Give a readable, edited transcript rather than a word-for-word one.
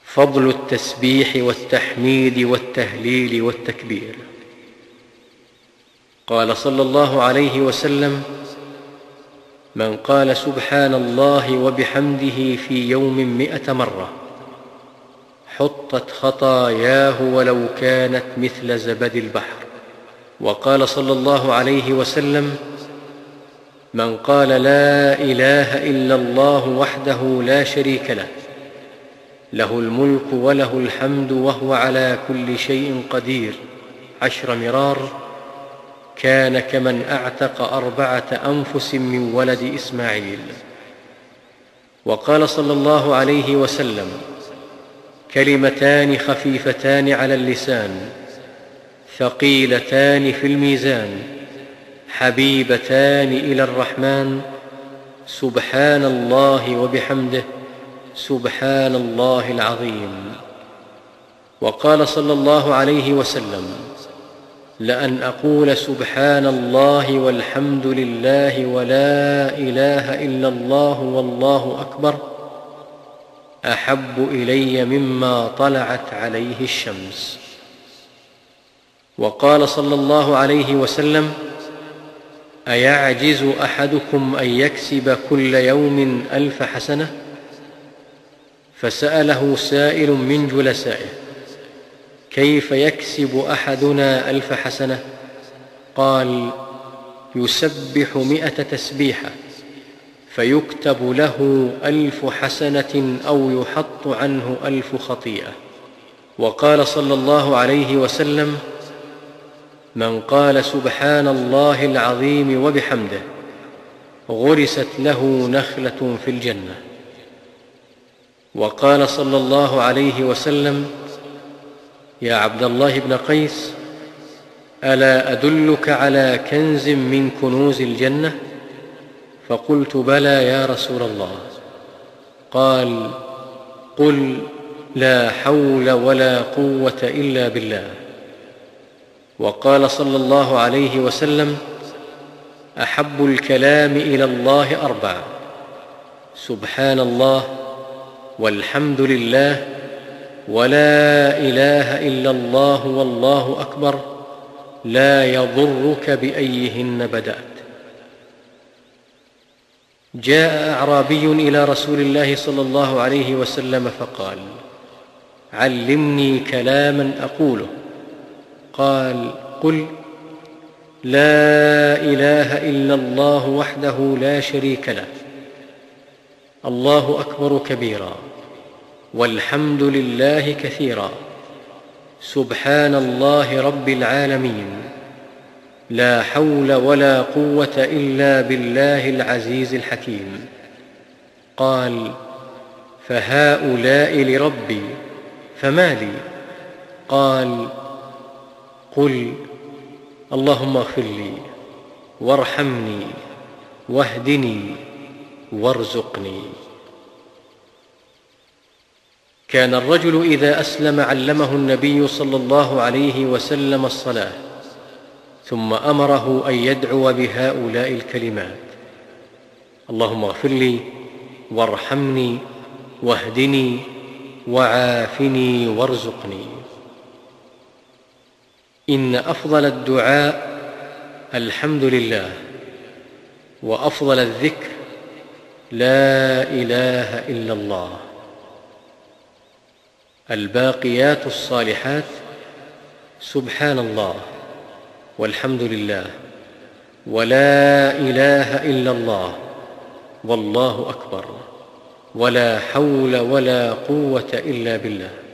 فضل التسبيح والتحميد والتهليل والتكبير. قال صلى الله عليه وسلم: من قال سبحان الله وبحمده في يوم 100 مرة حطت خطاياه ولو كانت مثل زبد البحر. وقال صلى الله عليه وسلم: من قال لا إله إلا الله وحده لا شريك له، له الملك وله الحمد وهو على كل شيء قدير 10 مرار، كان كمن أعتق 4 أنفس من ولد إسماعيل. وقال صلى الله عليه وسلم: كلمتان خفيفتان على اللسان ثقيلتان في الميزان حبيبتان إلى الرحمن، سبحان الله وبحمده سبحان الله العظيم. وقال صلى الله عليه وسلم: لأن أقول سبحان الله والحمد لله ولا إله إلا الله والله أكبر أحب إلي مما طلعت عليه الشمس. وقال صلى الله عليه وسلم: أيعجز أحدكم أن يكسب كل يوم 1000 حسنة؟ فسأله سائل من جلسائه: كيف يكسب أحدنا 1000 حسنة؟ قال: يسبح 100 تسبيحة فيكتب له 1000 حسنة أو يحط عنه 1000 خطيئة. وقال صلى الله عليه وسلم: من قال سبحان الله العظيم وبحمده غرست له نخلة في الجنة. وقال صلى الله عليه وسلم: يا عبد الله بن قيس، ألا أدلك على كنز من كنوز الجنة؟ فقلت: بلى يا رسول الله. قال: قل لا حول ولا قوة إلا بالله. وقال صلى الله عليه وسلم: أحب الكلام إلى الله 4: سبحان الله والحمد لله ولا إله إلا الله والله أكبر، لا يضرك بأيهن بدأت. جاء أعرابي إلى رسول الله صلى الله عليه وسلم فقال: علمني كلاما أقوله. قال: قل لا إله إلا الله وحده لا شريك له، الله أكبر كبيرا، والحمد لله كثيرا، سبحان الله رب العالمين، لا حول ولا قوة إلا بالله العزيز الحكيم. قال: فهؤلاء لربي، فما لي؟ قال: قل اللهم اغفر لي وارحمني واهدني وارزقني. كان الرجل إذا أسلم علمه النبي صلى الله عليه وسلم الصلاة، ثم أمره أن يدعو بهؤلاء الكلمات: اللهم اغفر لي وارحمني واهدني وعافني وارزقني. إن أفضل الدعاء الحمد لله، وأفضل الذكر لا إله إلا الله. الباقيات الصالحات سبحان الله والحمد لله ولا إله إلا الله والله أكبر ولا حول ولا قوة إلا بالله.